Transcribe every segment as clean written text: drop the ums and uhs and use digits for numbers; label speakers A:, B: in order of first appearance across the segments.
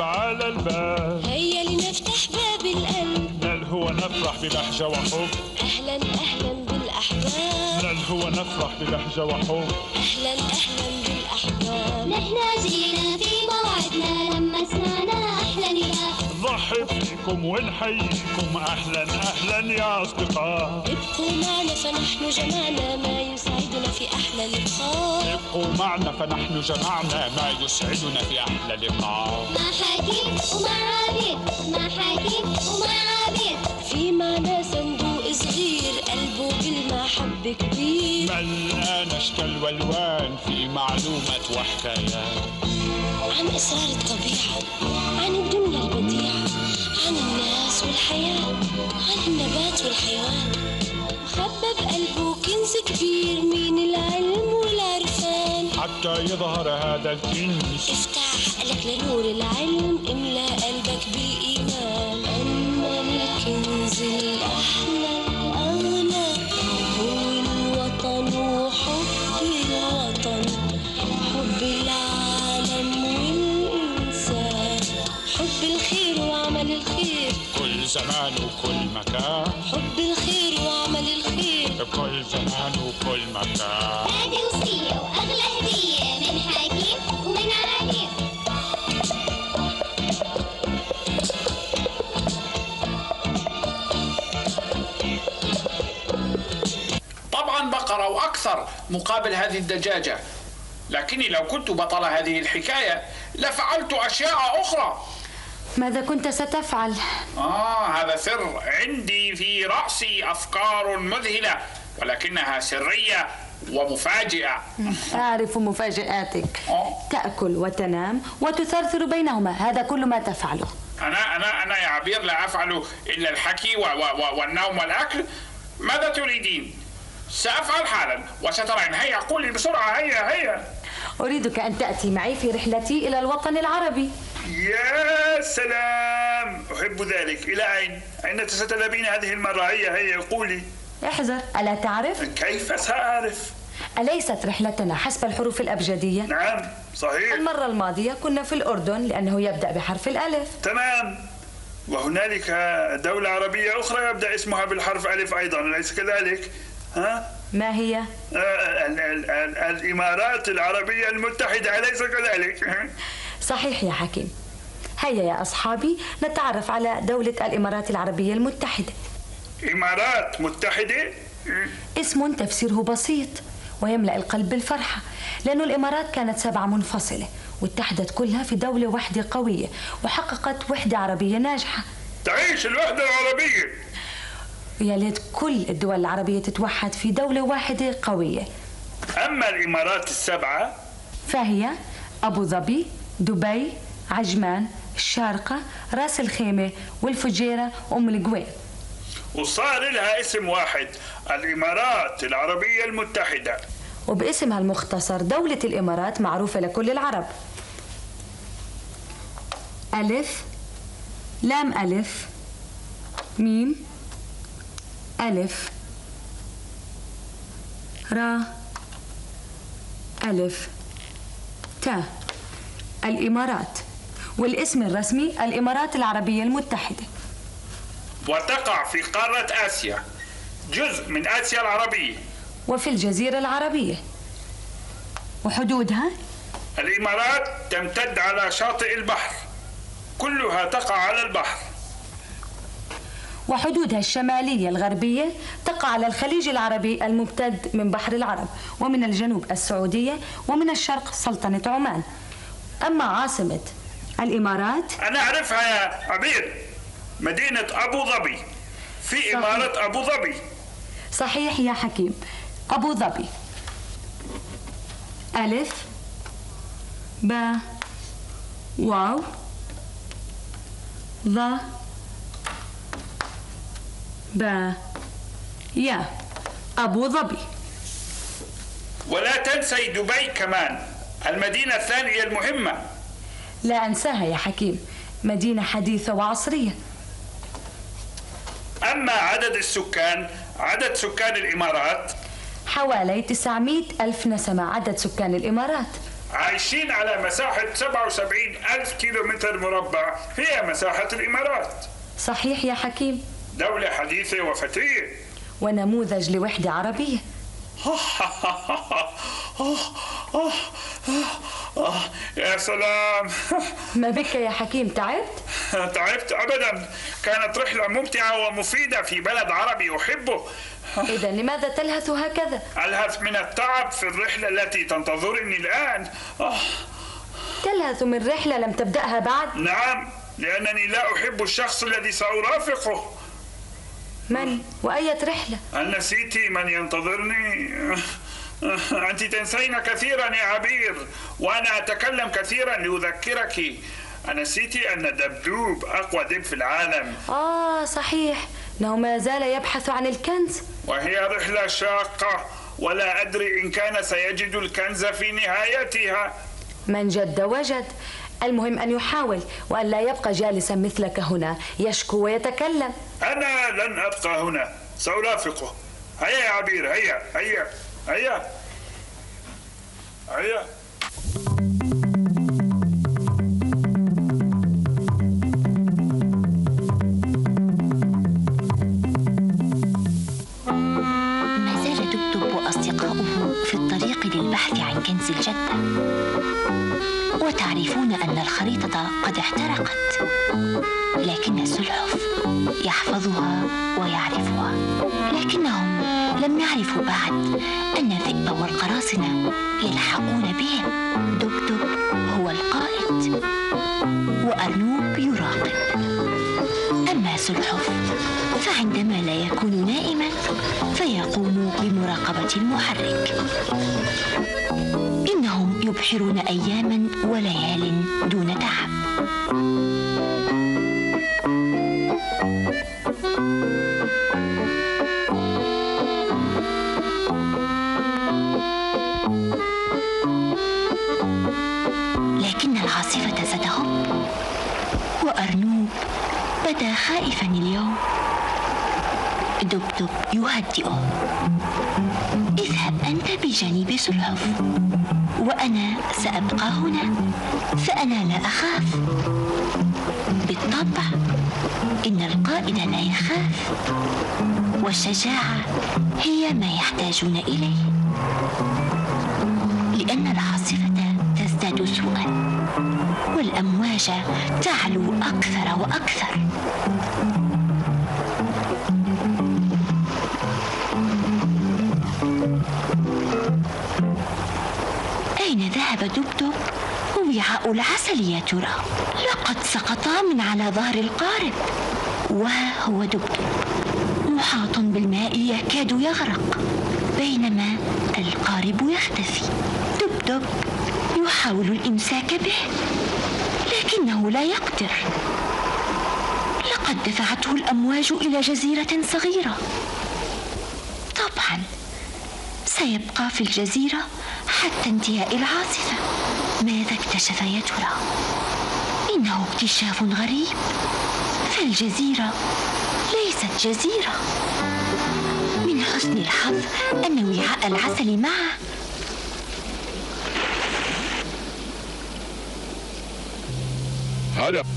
A: الرحب على الباب،
B: هيا لنفتح باب القلب،
A: نلهو ونفرح ببهجة وحب،
B: أهلا أهلا بالأحباب،
A: نلهو ونفرح ببهجة وحب،
B: أهلا أهلا بالأحباب.
C: نحن جينا في موعدنا لما سمعنا أحلى نداء،
A: نرحب فيكم ونحييكم أهلا أهلا يا أصدقاء.
B: ابقوا معنا فنحن جمعنا ما يسعدنا في أحلى لقاء،
A: ابقوا معنا فنحن جمعنا ما يسعدنا في أحلى لقاء.
C: مع حكيم ومع عبيد، مع حكيم ومع عبيد،
B: في معنا صندوق صغير قلبه بالمحبة كبير،
A: ملآن أشكال والوان في معلومات وحكايات،
B: عن أسرار الطبيعة، عن الدنيا البديعة، عن الناس والحياة، عن النبات والحيوان. مخبى بقلبه كنز كبير من العلم والعرفان،
A: حتى يظهر هذا الكنز
B: افتح عقلك لنور العلم، املأ قلبك بالإيمان. أما الكنز الأحلى الأغلى هو الوطن وحب الوطن، حب العالم والإنسان، حب الخير وعمل الخير
A: كل زمان وكل مكان،
B: حب الخير وعمل الخير
A: كل زمان وكل مكان.
C: هذه وصية وأغلى هدية من حكيم ومن عبيد.
D: طبعا بقرة وأكثر مقابل هذه الدجاجة، لكني لو كنت بطل هذه الحكاية لفعلت أشياء أخرى.
E: ماذا كنت ستفعل؟
D: هذا سر عندي في رأسي، أفكار مذهلة ولكنها سرية ومفاجئة.
E: أعرف مفاجآتك. تأكل وتنام وتثرثر بينهما، هذا كل ما تفعله.
D: أنا يا عبير لا أفعل إلا الحكي والنوم والأكل. ماذا تريدين؟ سأفعل حالا وسترين. هيا قولي بسرعة، هيا.
E: أريدك أن تأتي معي في رحلتي إلى الوطن العربي.
F: يا سلام، أحب ذلك. إلى أين؟ أين ستذهبين هذه المرة؟ هيا قولي.
E: احذر، ألا تعرف؟
F: كيف سأعرف؟
E: أليست رحلتنا حسب الحروف الأبجدية؟
F: نعم صحيح.
E: المرة الماضية كنا في الأردن لأنه يبدأ بحرف الألف.
F: تمام. وهنالك دولة عربية أخرى يبدأ اسمها بالحرف ألف أيضا، أليس كذلك؟
E: ما هي؟
F: الإمارات العربية المتحدة، أليس كذلك؟
E: صحيح يا حكيم. هيا يا أصحابي نتعرف على دولة الإمارات العربية المتحدة.
F: إمارات متحدة؟
E: اسم تفسيره بسيط ويملأ القلب بالفرحة، لأن الإمارات كانت 7 منفصلة واتحدت كلها في دولة واحدة قوية وحققت وحدة عربية ناجحة.
F: تعيش الوحدة العربية.
E: يا ليت كل الدول العربية تتوحد في دولة واحدة قوية.
F: أما الإمارات ال7
E: فهي أبو ظبي، دبي، عجمان، الشارقة، راس الخيمة والفجيرة وأم القوين.
F: وصار لها اسم واحد، الإمارات العربية المتحدة.
E: وباسمها المختصر دولة الإمارات معروفة لكل العرب. ألف، لام ألف، ميم، ألف، را، ألف، تا، الإمارات. والاسم الرسمي الإمارات العربية المتحدة.
F: وتقع في قارة آسيا، جزء من آسيا العربية،
E: وفي الجزيرة العربية. وحدودها؟
F: الإمارات تمتد على شاطئ البحر، كلها تقع على البحر.
E: وحدودها الشمالية الغربية تقع على الخليج العربي الممتد من بحر العرب، ومن الجنوب السعودية، ومن الشرق سلطنة عمان. أما عاصمة الإمارات؟
F: أنا أعرفها يا عبير، مدينة أبو ظبي، في صحيح. إمارة أبو ظبي.
E: صحيح يا حكيم، أبو ظبي. ألف، باء، واو، ظا، باء، يا، أبو ظبي.
F: ولا تنسي دبي كمان، المدينة الثانية المهمة.
E: لا أنساها يا حكيم، مدينة حديثة وعصرية.
F: أما عدد السكان، عدد سكان الإمارات
E: حوالي 900 ألف نسمة عدد سكان الإمارات.
F: عايشين على مساحة 77,000 كيلومتر مربع، هي مساحة الإمارات.
E: صحيح يا حكيم.
F: دولة حديثة وفتية
E: ونموذج لوحدة عربية.
F: يا سلام.
E: ما بك يا حكيم، تعبت؟
F: تعبت أبدا، كانت رحلة ممتعة ومفيدة في بلد عربي أحبه.
E: إذا لماذا تلهث هكذا؟
F: ألهث من التعب في الرحلة التي تنتظرني الآن.
E: تلهث من رحلة لم تبدأها بعد؟
F: نعم، لأنني لا أحب الشخص الذي سأرافقه.
E: من؟ وأية رحلة؟
F: هل نسيت من ينتظرني؟ أنت تنسين كثيرا يا عبير، وأنا أتكلم كثيرا لأذكرك. أنسيت أن دبدوب أقوى دب في العالم؟
E: صحيح، إنه ما زال يبحث عن الكنز.
F: وهي رحلة شاقة، ولا أدري إن كان سيجد الكنز في نهايتها.
E: من جد وجد، المهم أن يحاول وأن لا يبقى جالسا مثلك هنا يشكو ويتكلم.
F: أنا لن أبقى هنا، سأرافقه. هيا يا عبير، هيا هيا هيا هيا.
G: ما زال دبدب وأصدقاؤه في الطريق للبحث عن كنز الجدة، وتعرفون أن الخريطة قد احترقت، لكن السلحف يحفظها ويعرفها. لكنهم لم يعرفوا بعد أن الذئب والقراصنة يلحقون بهم. دبدب هو القائد وأرنوب يراقب، أما سلحف فعندما لا يكون نائما فيقوم بمراقبة المحرك. إنهم يبحرون أياما وليال دون تعب. لكن العاصفة ستهب، وأرنوب بدا خائفا اليوم. دبدب يهدئه: اذهب أنت بجانب سلحف، وأنا سأبقى هنا، فأنا لا أخاف. بالطبع إن القائد لا يخاف، والشجاعة هي ما يحتاجون إليه، لأن العاصفة تزداد سوءا، والأمواج تعلو أكثر وأكثر. أين ذهب دبدب ووعاء العسل يا ترى؟ لقد سقطا من على ظهر القارب، وها هو دبدب محاط بالماء يكاد يغرق، بينما القارب يختفي. دبدب يحاول الإمساك به، لكنه لا يقدر. لقد دفعته الأمواج إلى جزيرة صغيرة. طبعا سيبقى في الجزيرة حتى انتهاء العاصفة. ماذا اكتشف يا ترى؟ إنه اكتشاف غريب، فالجزيرة ليست جزيرة. من حسن الحظ أن وعاء العسل معه.
A: هذا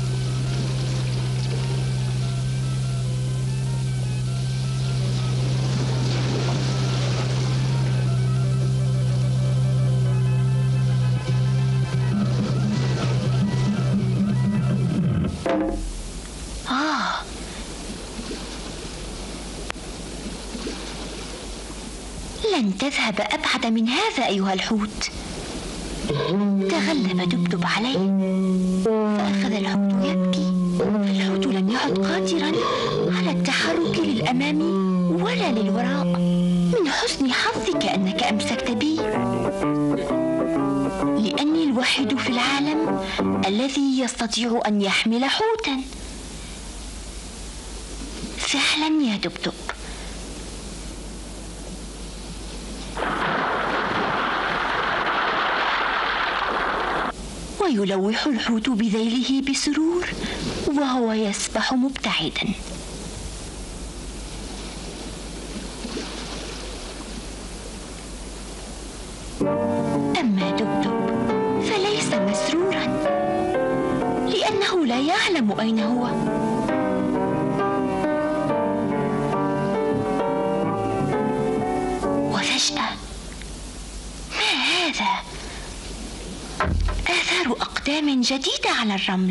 G: لن تذهب أبعد من هذا أيها الحوت. تغلب دبدب عليه، فأخذ الحوت يبكي. الحوت لم يعد قادرا على التحرك للأمام ولا للوراء. من حسن حظك أنك أمسكت بي، لأني الوحيد في العالم الذي يستطيع أن يحمل حوتا. فعلا يا دبدب. ويلوح الحوت بذيله بسرور وهو يسبح مبتعدا. أما دبدب لا يعلم أين هو. وفجأة ما هذا؟ آثار أقدام جديدة على الرمل.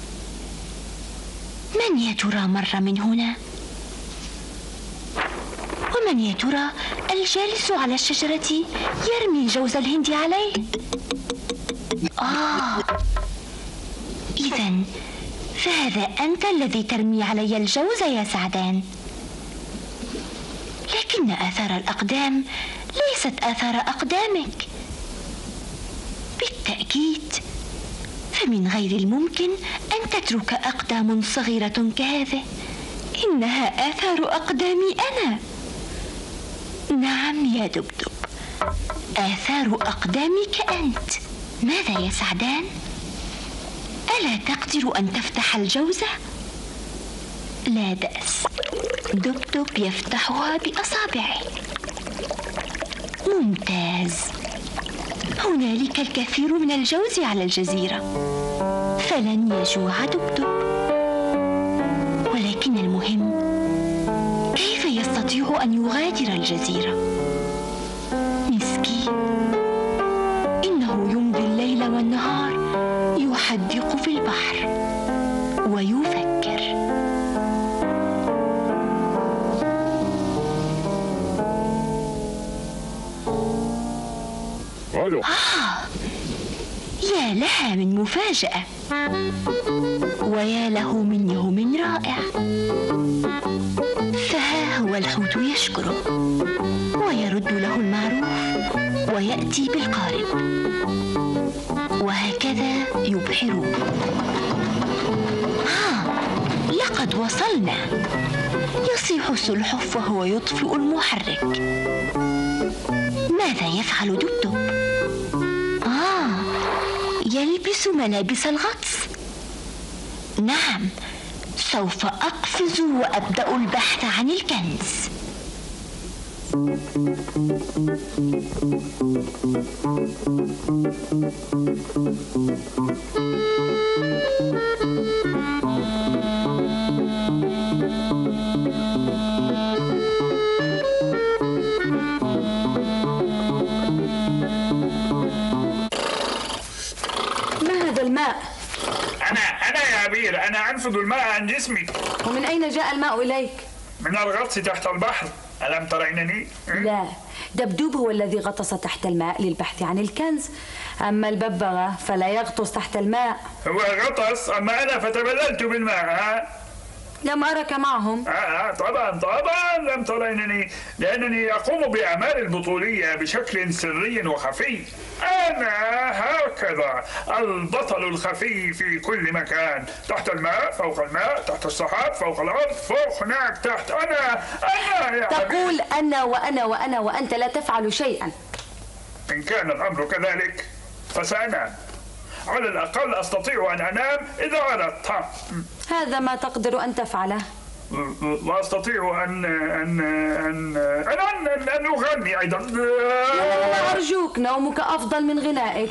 G: من يا ترى مر من هنا؟ ومن يا ترى الجالس على الشجرة يرمي جوز الهند عليه؟ إذن فهذا أنت الذي ترمي علي الجوز يا سعدان. لكن آثار الأقدام ليست آثار أقدامك بالتأكيد، فمن غير الممكن أن تترك أقدام صغيرة كهذه. إنها آثار أقدامي أنا. نعم يا دبدب، آثار أقدامك أنت. ماذا يا سعدان؟ ألا تقدر أن تفتح الجوزة؟ لا بأس، دبدب يفتحها بأصابعه. ممتاز. هنالك الكثير من الجوز على الجزيرة، فلن يجوع دبدب. ولكن المهم كيف يستطيع أن يغادر الجزيرة؟ مسكين، إنه يمضي الليل والنهار يحدق في البحر ويفكر. يا لها من مفاجأة، ويا له من يوم رائع. فها هو الحوت يشكره ويرد له المعروف ويأتي بالقارب، وهكذا يبحرون. لقد وصلنا. يصيح السلحف وهو يطفئ المحرك. ماذا يفعل دبدب؟ يلبس ملابس الغطس. نعم، سوف أقفز وأبدأ البحث عن الكنز.
F: أنا يا عبير، أنا أنفض الماء عن جسمي.
E: ومن أين جاء الماء إليك؟
F: من الغطس تحت البحر. ألم ترينني؟
E: لا، دبدوب هو الذي غطس تحت الماء للبحث عن الكنز، أما الببغاء فلا يغطس تحت الماء.
F: هو غطس، أما أنا فتبللت بالماء.
E: لم أرك معهم.
F: طبعا لم ترينني، لأنني أقوم بأعمال البطولية بشكل سري وخفي. أنا هكذا البطل الخفي في كل مكان، تحت الماء، فوق الماء، تحت السحاب، فوق الأرض، فوق هناك، تحت. أنا يا
E: تقول أنا وأنا وأنا وأنت لا تفعل شيئا.
F: إن كان الأمر كذلك فسأنام. على الأقل أستطيع أن أنام إذا أردت.
E: هذا ما تقدر أن تفعله.
F: وأستطيع أن أغني أيضا.
E: لا، أرجوك، نومك أفضل من غنائك.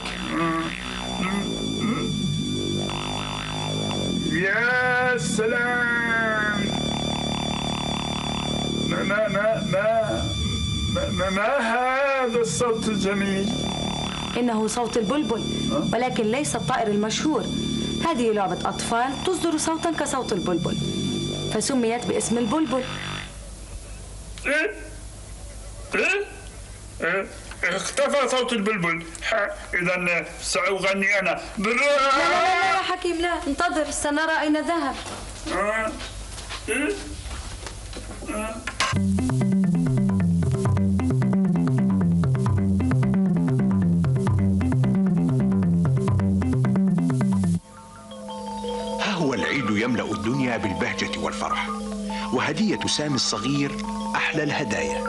F: يا سلام. ما هذا الصوت الجميل؟
E: إنه صوت البلبل، ولكن ليس الطائر المشهور. هذه لعبة أطفال تصدر صوتا كصوت البلبل، فسميت باسم البلبل.
F: اختفى صوت البلبل. إذا سأغني أنا.
E: لا يا حكيم، لا، انتظر، سنرى أين ذهب.
H: العيد يملأ الدنيا بالبهجة والفرح، وهدية سامي الصغير أحلى الهدايا.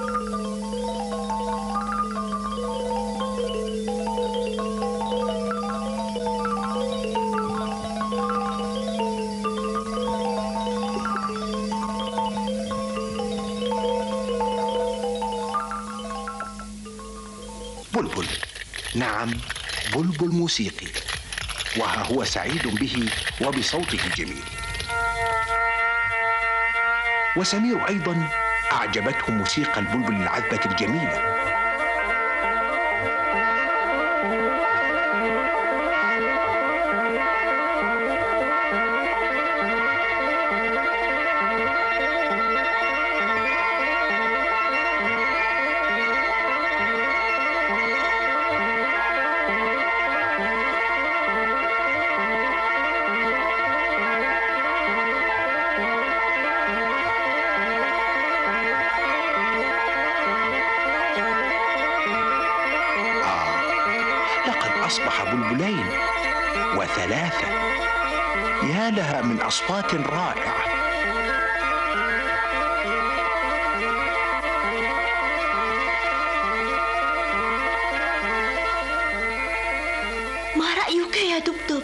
H: بلبل، نعم، بلبل موسيقي. وها هو سعيد به وبصوته الجميل. وسمير أيضا أعجبته موسيقى البلبل العذبة الجميلة. أصبح بلبلين وثلاثة، يا لها من أصوات رائعة.
G: ما رأيك يا دبدب؟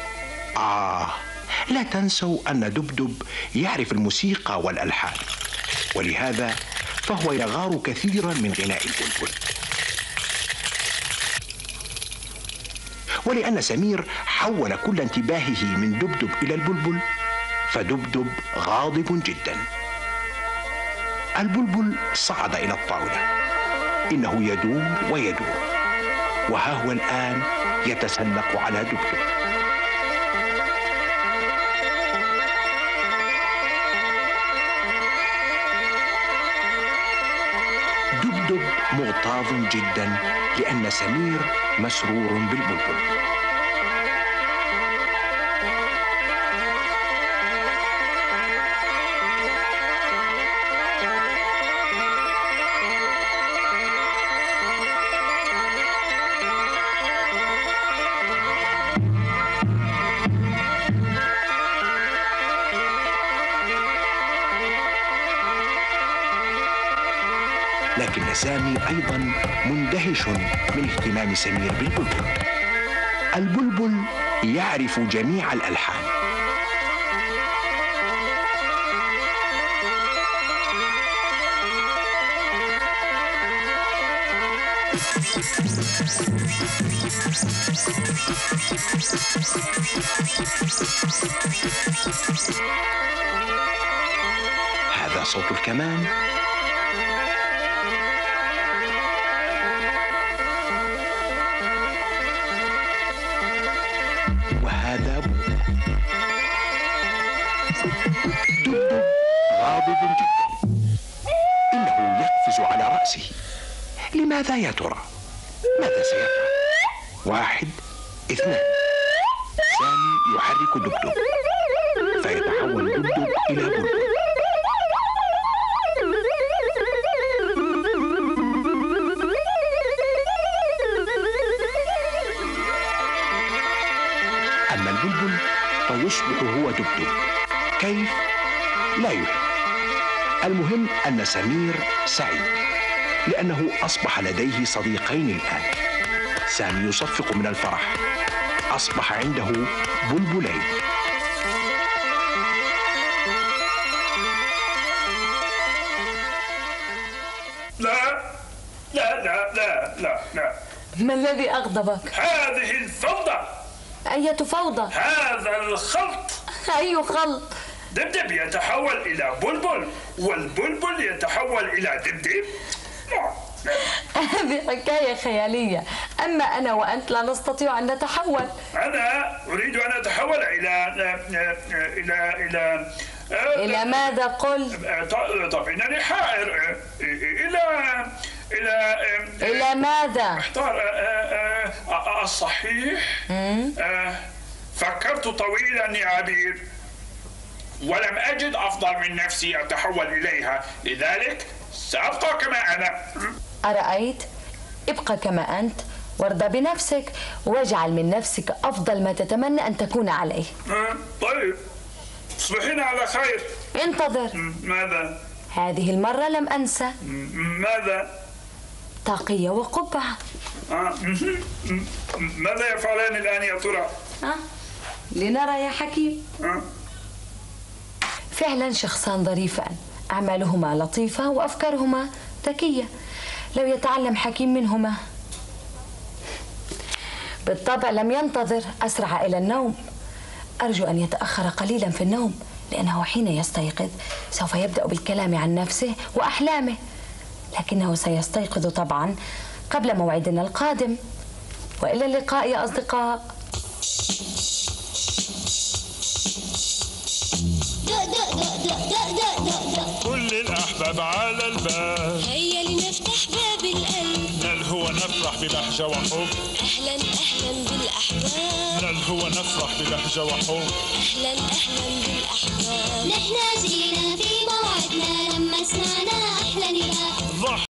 H: لا تنسوا أن دبدب يعرف الموسيقى والألحان، ولهذا فهو يغار كثيرا من غناء البلبل. ولأن سمير حول كل انتباهه من دبدب إلى البلبل، فدبدب غاضب جدا. البلبل صعد إلى الطاولة، إنه يدور ويدور، وها هو الآن يتسلق على دبدب. دبدب مغتاظ جدا لأن سمير مسرور بالبلبل. لكن سامي أيضا مندهش من اهتمام سمير بالبلبل. البلبل يعرف جميع الألحان، هذا صوت الكمان، وهذا دبدب غاضب جدا، إنه يقفز على رأسه. لماذا يا ترى؟ ماذا سيفعل؟ 1 2 سامي يحرك دبدب فيتحول دبدب إلى بلبل. أما البلبل فيصبح هو دبدب. كيف؟ لا يهم. المهم أن سمير سعيد لأنه أصبح لديه صديقين الآن. سامي يصفق من الفرح، أصبح عنده بلبلين.
F: لا لا لا لا لا لا.
E: ما الذي أغضبك؟
F: هذه الفوضى.
E: أية فوضى؟
F: هذا الخلط.
E: أي خلط؟
F: دبدب يتحول إلى بلبل والبلبل يتحول إلى دبدب.
E: هذه حكاية خيالية، أما أنا وأنت لا نستطيع أن نتحول.
F: أنا أريد أن أتحول
E: إلى ماذا قل؟
F: طب إنني حائر.
E: إلى ماذا؟
F: محتار. الصحيح فكرت طويلا يا عبير ولم أجد أفضل من نفسي أتحول إليها، لذلك سأبقى كما أنا.
E: أرأيت؟ ابقى كما أنت وارضى بنفسك واجعل من نفسك أفضل ما تتمنى أن تكون عليه.
F: طيب، تصبحين على خير.
E: انتظر.
F: ماذا؟
E: هذه المرة لم أنسى.
F: ماذا؟
E: طاقية وقبعة.
F: ماذا يفعلان الآن يا ترى؟
E: لنرى يا حكيم. فعلا شخصان ظريفان، أعمالهما لطيفة وأفكارهما ذكية. لو يتعلم حكيم منهما. بالطبع لم ينتظر، أسرع إلى النوم. أرجو أن يتأخر قليلا في النوم، لأنه حين يستيقظ سوف يبدأ بالكلام عن نفسه وأحلامه، لكنه سيستيقظ طبعا قبل موعدنا القادم. وإلى اللقاء يا أصدقاء.
A: كل الأحباب على الباب،
B: هيا لنفتح باب القلب،
A: نلهو ونفرح بلهجة وحب،
B: أهلا أهلا بالأحباب،
A: نلهو ونفرح بلهجة وحب،
B: أهلا أهلا بالأحباب.
C: نحن جينا في موعدنا لما سمعنا أحلى نداء.
A: ضحك